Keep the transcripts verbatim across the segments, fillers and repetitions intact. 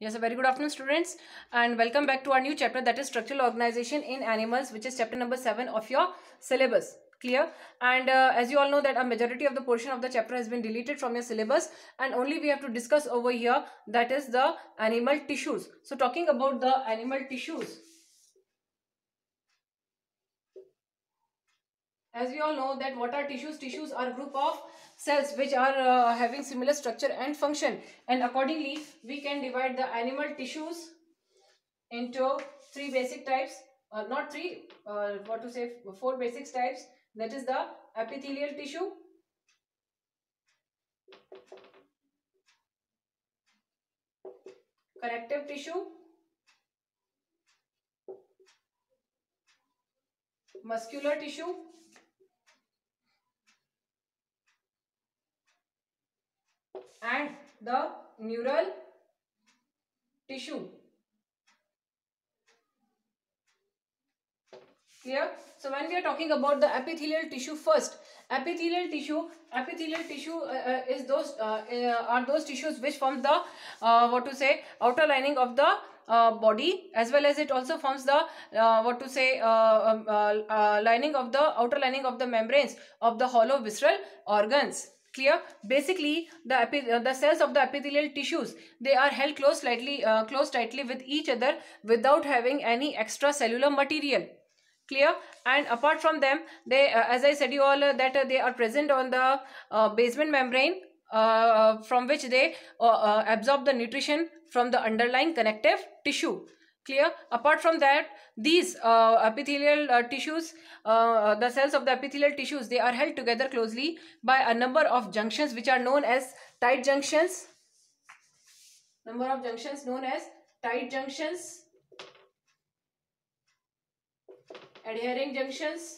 Yes, a very good afternoon, students, and welcome back to our new chapter, that is structural organization in animals, which is chapter number seven of your syllabus. Clear? And uh, as you all know that a majority of the portion of the chapter has been deleted from your syllabus, and only we have to discuss over here, that is the animal tissues. So talking about the animal tissues, as we all know that what are tissues? Tissues are a group of cells which are uh, having similar structure and function, and accordingly we can divide the animal tissues into three basic types, uh, not three, uh, what to say, four basic types. That is the epithelial tissue, connective tissue, muscular tissue, and the neural tissue. Clear? So when we are talking about the epithelial tissue first, epithelial tissue, epithelial tissue uh, uh, is those uh, uh, are those tissues which form the uh, what to say outer lining of the uh, body, as well as it also forms the uh, what to say uh, um, uh, uh, lining of the outer lining of the membranes of the hollow visceral organs. Clear? Basically, the epi uh, the cells of the epithelial tissues, they are held close slightly uh, close tightly with each other without having any extracellular material. Clear? And apart from them, they uh, as I said you all uh, that uh, they are present on the uh, basement membrane, uh, from which they uh, uh, absorb the nutrition from the underlying connective tissue. Clear? Apart from that, these uh, epithelial uh, tissues, uh, the cells of the epithelial tissues, they are held together closely by a number of junctions which are known as tight junctions. Number of junctions known as tight junctions, adhering junctions,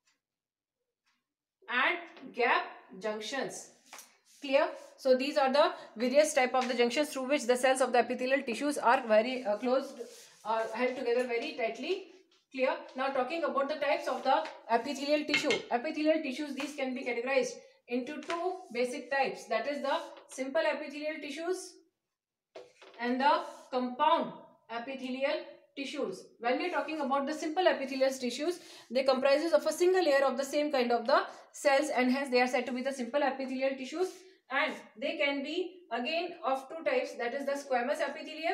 and gap junctions. Clear? So these are the various type of the junctions through which the cells of the epithelial tissues are very uh, closed, are held together very tightly. Clear? Now talking about the types of the epithelial tissue. Epithelial tissues, these can be categorized into two basic types, that is the simple epithelial tissues and the compound epithelial tissues. When we are talking about the simple epithelial tissues, they comprises of a single layer of the same kind of the cells, and hence they are said to be the simple epithelial tissues, and they can be again of two types, that is the squamous epithelium,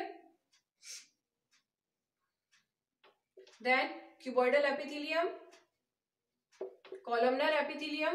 then cuboidal epithelium, columnar epithelium,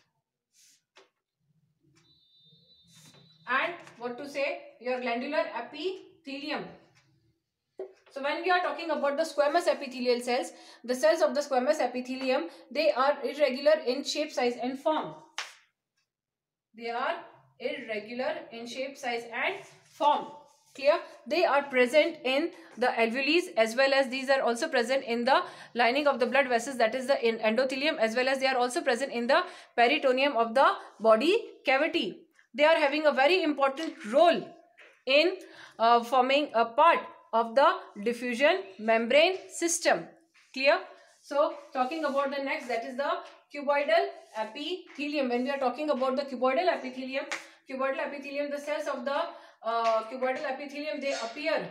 and what to say your glandular epithelium. So when we are talking about the squamous epithelial cells, the cells of the squamous epithelium, they are irregular in shape, size and form. They are irregular in shape, size and form. Clear? They are present in the alveoli, as well as these are also present in the lining of the blood vessels, that is the endothelium, as well as they are also present in the peritoneum of the body cavity. They are having a very important role in uh, forming a part of the diffusion membrane system. Clear? So talking about the next, that is the cuboidal epithelium. When we are talking about the cuboidal epithelium, cuboidal epithelium, the cells of the uh, cuboidal epithelium, they appear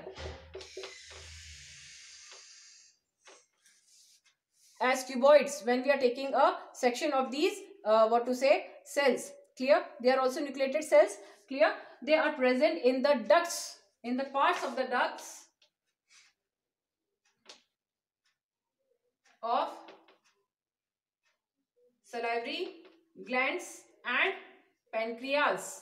as cuboids when we are taking a section of these uh, what to say cells. Clear? They are also nucleated cells. Clear? They are present in the ducts, in the parts of the ducts of salivary glands and pancreas.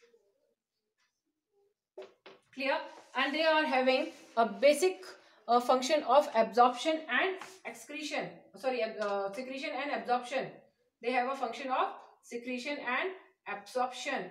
Clear? And they are having a basic uh, function of absorption and excretion, sorry uh, secretion and absorption. They have a function of secretion and absorption.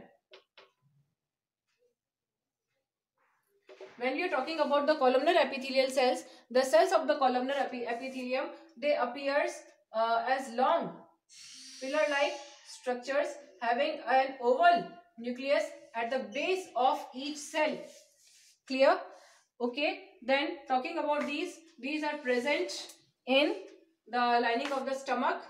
When we are talking about the columnar epithelial cells, the cells of the columnar epi epithelium, they appears uh, as long pillar-like structures having an oval nucleus at the base of each cell. Clear? Okay. Then talking about these, these are present in the lining of the stomach,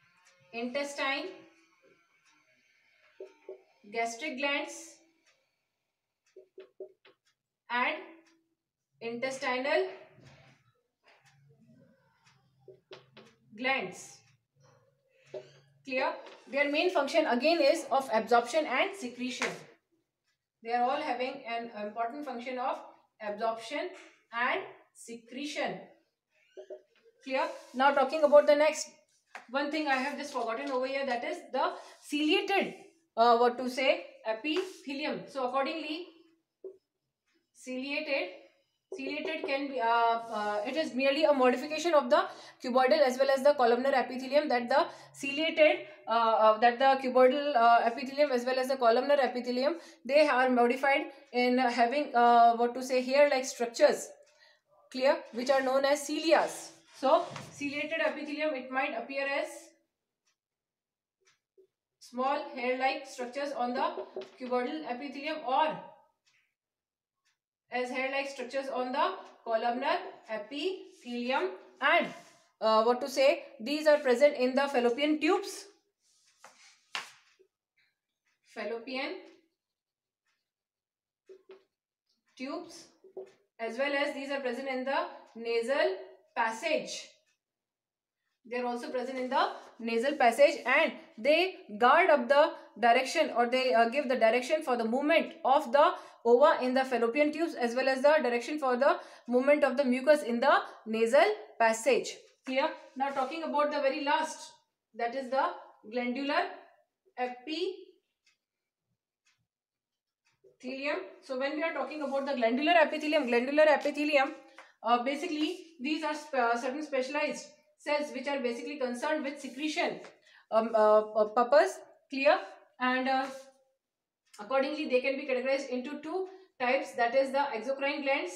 intestine, gastric glands, and intestinal glands. Clear? Their main function again is of absorption and secretion. They are all having an important function of absorption and secretion. Clear? Now talking about the next one thing I have just forgotten over here, that is the ciliated uh, what to say epithelium. So accordingly, ciliated ciliated can be uh, uh, it is merely a modification of the cuboidal as well as the columnar epithelium, that the ciliated uh, uh, that the cuboidal uh, epithelium as well as the columnar epithelium, they are modified in having uh, what to say hair like structures. Clear? Which are known as cilias. So ciliated epithelium, it might appear as small hair like structures on the cuboidal epithelium or as hair like structures on the columnar epithelium, and uh, what to say these are present in the fallopian tubes fallopian tubes as well as these are present in the nasal passage. They are also present in the nasal passage, and they guard up the direction, or they uh, give the direction for the movement of the ova in the fallopian tubes as well as the direction for the movement of the mucus in the nasal passage. Clear? Now talking about the very last, that is the glandular epithelium. So when we are talking about the glandular epithelium, glandular epithelium, uh, basically these are sp uh, certain specialized cells which are basically concerned with secretion um, uh, uh, purpose. Clear? And uh, accordingly they can be categorized into two types, that is the exocrine glands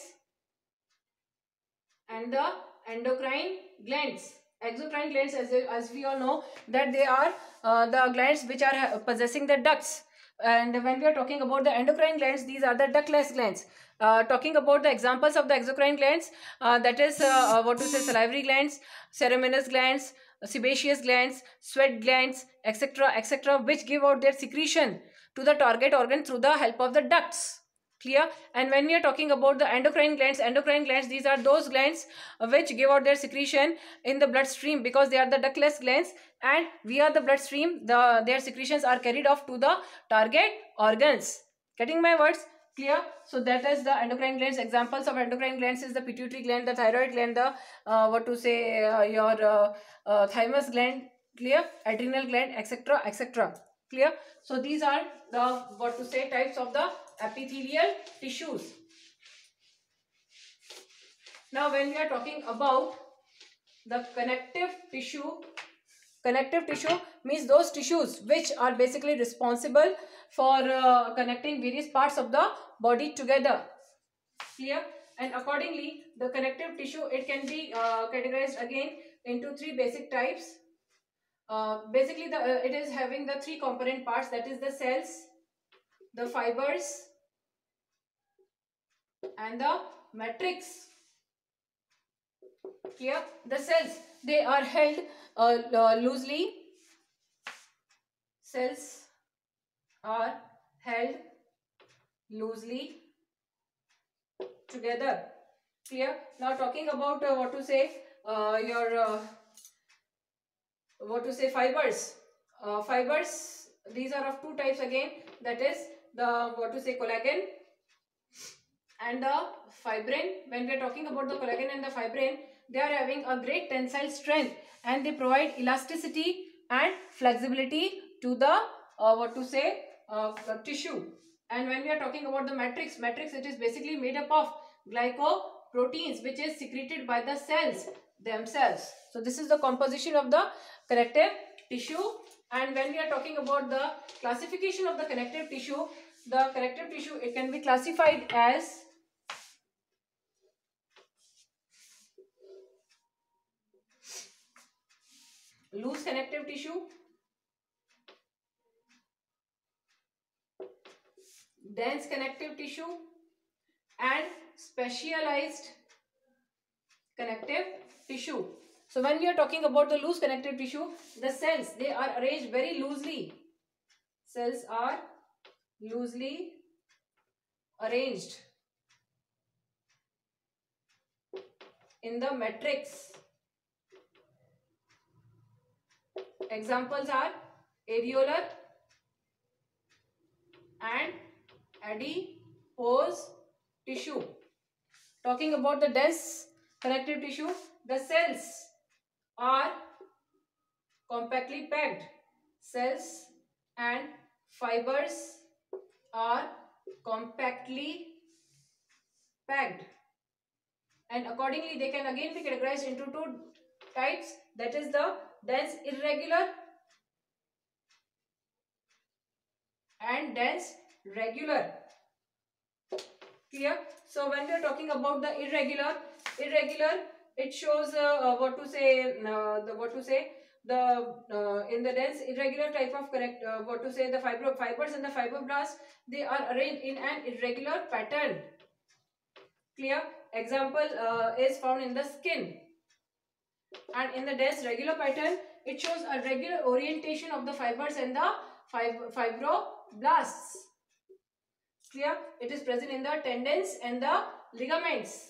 and the endocrine glands. Exocrine glands, as, as we all know, that they are uh, the glands which are possessing the ducts, and when we are talking about the endocrine glands, these are the ductless glands. Uh, talking about the examples of the exocrine glands, uh, that is uh, uh, what to say salivary glands, cereminous glands, sebaceous glands, sweat glands, etc, etc, which give out their secretion to the target organ through the help of the ducts. Clear? And when we are talking about the endocrine glands, endocrine glands, these are those glands uh, which give out their secretion in the bloodstream, because they are the ductless glands, and via the bloodstream the their secretions are carried off to the target organs. Getting my words? Clear? So that is the endocrine glands. Examples of endocrine glands is the pituitary gland, the thyroid gland, the uh, what to say uh, your uh, uh, thymus gland. Clear? Adrenal gland, etc, etc. Clear? So these are the what to say types of the epithelial tissues. Now when we are talking about the connective tissue, connective tissue means those tissues which are basically responsible for uh, connecting various parts of the body together. Clear? And accordingly the connective tissue, it can be uh, categorized again into three basic types. Uh, basically the uh, it is having the three component parts, that is the cells, the fibers and the matrix. Clear? The cells, they are held uh, uh, loosely. Cells are held loosely together. Clear? Now talking about uh, what to say uh, your uh, what to say fibers. Uh, fibers, these are of two types again, that is the what to say collagen and the fibrin. When we are talking about the collagen and the fibrin, they are having a great tensile strength and they provide elasticity and flexibility to the uh, what to say uh, tissue. And when we are talking about the matrix, matrix it is basically made up of glycoproteins which is secreted by the cells themselves. So this is the composition of the connective tissue. And when we are talking about the classification of the connective tissue, the connective tissue, it can be classified as loose connective tissue, dense connective tissue and specialized connective tissue. So when we are talking about the loose connective tissue, the cells, they are arranged very loosely. Cells are loosely arranged in the matrix. Examples are areolar and adipose tissue. Talking about the dense connective tissue, the cells are compactly packed. Cells and fibers are compactly packed, and accordingly they can again be categorized into two types, that is the dense irregular and dense regular. Clear? So when we are talking about the irregular, irregular it shows uh, uh, what to say, uh, the what to say the uh, in the dense irregular type of correct uh, what to say the fibro fibers and the fibroblasts, they are arranged in an irregular pattern. Clear? Example uh, is found in the skin. And in the dense regular pattern, it shows a regular orientation of the fibers and the fib fibroblasts. Clear? It is present in the tendons and the ligaments.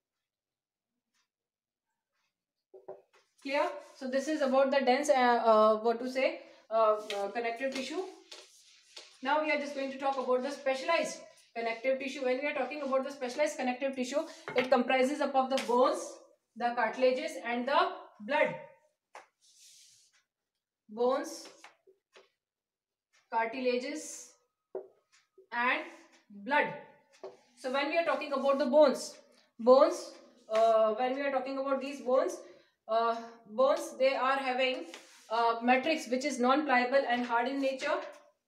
Clear? So this is about the dense, uh, uh, what to say, uh, uh, connective tissue. Now we are just going to talk about the specialized connective tissue. When we are talking about the specialized connective tissue, it comprises of the bones, the cartilages and the blood. Bones, cartilages and blood. So when we are talking about the bones, bones, uh, when we are talking about these bones, uh, bones, they are having uh, matrix which is non-pliable and hard in nature.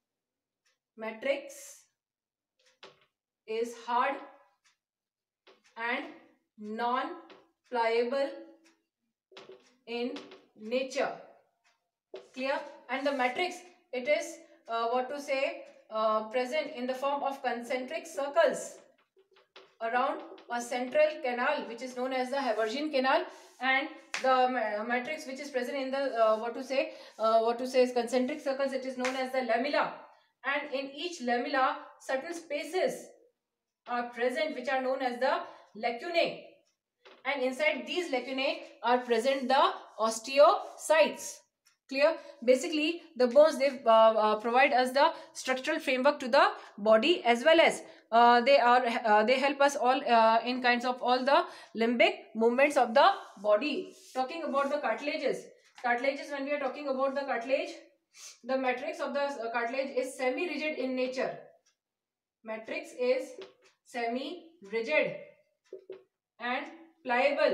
Matrix is hard and non-pliable in nature. Clear? And the matrix, it is uh, what to say uh, present in the form of concentric circles around a central canal which is known as the Haversian canal, and the matrix which is present in the uh, what to say uh, what to say is concentric circles, it is known as the lamella, and in each lamella certain spaces are present which are known as the lacunae, and inside these lacunae are present the osteocytes. Clear? Basically the bones, they uh, uh, provide us the structural framework to the body, as well as uh, they are uh, they help us all uh, in kinds of all the limbic movements of the body. Talking about the cartilages, cartilages when we are talking about the cartilage, the matrix of the uh, cartilage is semi-rigid in nature. Matrix is semi-rigid and pliable.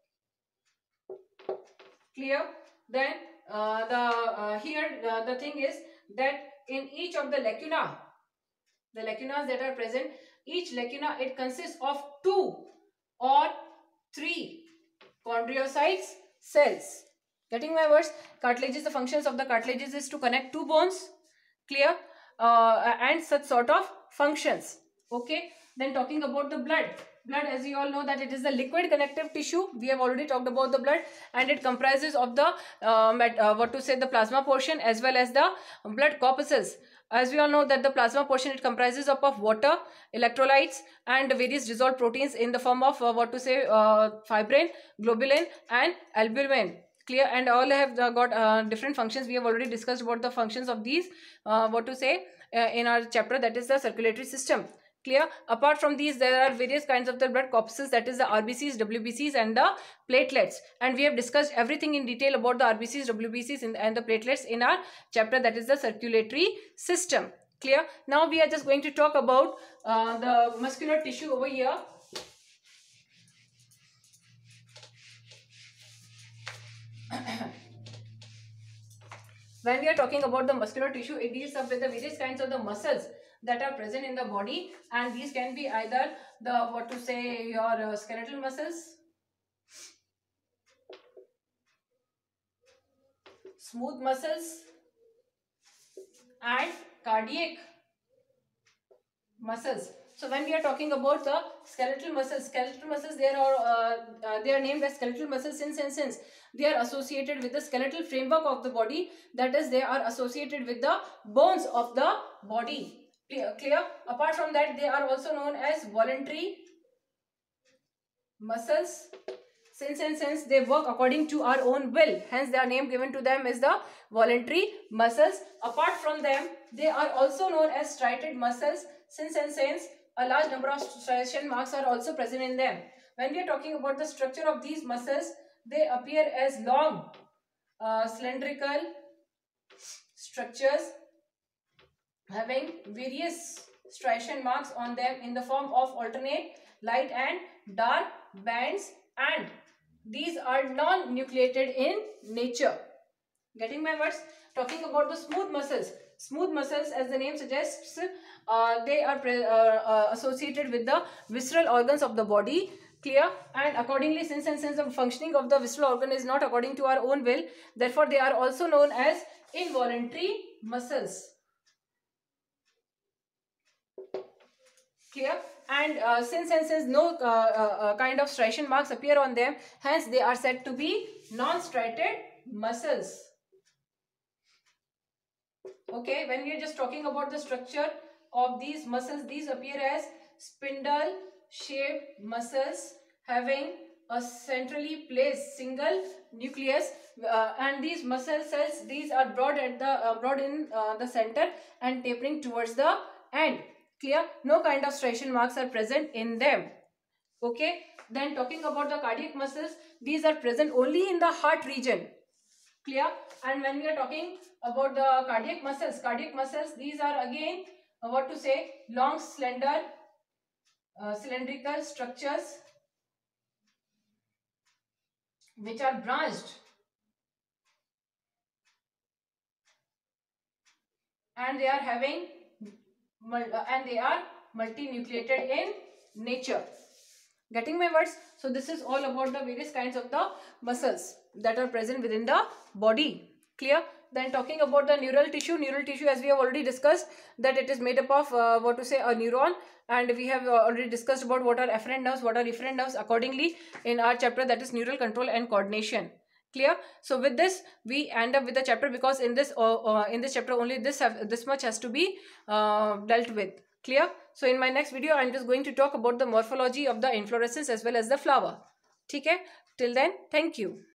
Clear? Then uh, the uh, here uh, the thing is that in each of the lacuna, the lacunas that are present, each lacuna, it consists of two or three chondriocytes cells. Getting my words? Cartilages, the functions of the cartilages is to connect two bones. Clear? Uh, and such sort of functions. Okay. Then talking about the blood. Blood, as you all know, that it is the liquid connective tissue. We have already talked about the blood, and it comprises of the uh, uh, what to say the plasma portion as well as the blood corpuscles. As we all know that the plasma portion, it comprises of, of water, electrolytes and various dissolved proteins in the form of uh, what to say uh, fibrin, globulin and albumin. Clear? And all have uh, got uh, different functions. We have already discussed about the functions of these uh, what to say uh, in our chapter, that is the circulatory system. Clear? Apart from these, there are various kinds of the blood corpuscles, that is the R B Cs, W B Cs and the platelets, and we have discussed everything in detail about the R B Cs, W B Cs and the platelets in our chapter, that is the circulatory system. Clear? Now we are just going to talk about uh, the muscular tissue over here. When we are talking about the muscular tissue, it deals up with the various kinds of the muscles that are present in the body, and these can be either the what to say your uh, skeletal muscles, smooth muscles and cardiac muscles. So when we are talking about the skeletal muscles, skeletal muscles, they are uh, uh, they are named as skeletal muscles since and since they are associated with the skeletal framework of the body, that is they are associated with the bones of the body. Clear, clear? Apart from that, they are also known as voluntary muscles. Since and since they work according to our own will, hence their name given to them is the voluntary muscles. Apart from them, they are also known as striated muscles. Since and since a large number of striation marks are also present in them. When we are talking about the structure of these muscles, they appear as long, uh, cylindrical structures having various striation marks on them in the form of alternate light and dark bands, and these are non-nucleated in nature. Getting my words? Talking about the smooth muscles. Smooth muscles, as the name suggests, uh, they are uh, uh, associated with the visceral organs of the body. Clear? And accordingly, since and since the functioning of the visceral organ is not according to our own will, therefore they are also known as involuntary muscles. Clear? And uh, since and since no uh, uh, kind of striation marks appear on them, hence they are said to be non-striated muscles. Okay, when we are just talking about the structure of these muscles, these appear as spindle shaped muscles having a centrally placed single nucleus, uh, and these muscle cells, these are broad at the uh, broad in uh, the center and tapering towards the end. Clear? No kind of striation marks are present in them. Okay, then talking about the cardiac muscles, these are present only in the heart region. Clear? And when we are talking about the cardiac muscles, cardiac muscles, these are again uh, what to say, long, slender, uh, cylindrical structures which are branched and they are having and they are multinucleated in nature. Getting my words? So this is all about the various kinds of the muscles that are present within the body. Clear? Then talking about the neural tissue. Neural tissue, as we have already discussed, that it is made up of uh, what to say, a neuron, and we have uh, already discussed about what are afferent nerves, what are efferent nerves accordingly in our chapter, that is neural control and coordination. Clear? So with this we end up with the chapter, because in this uh, uh, in this chapter only this have, this much has to be uh, dealt with. Clear? So in my next video I am just going to talk about the morphology of the inflorescence as well as the flower. Okay? Till then, thank you.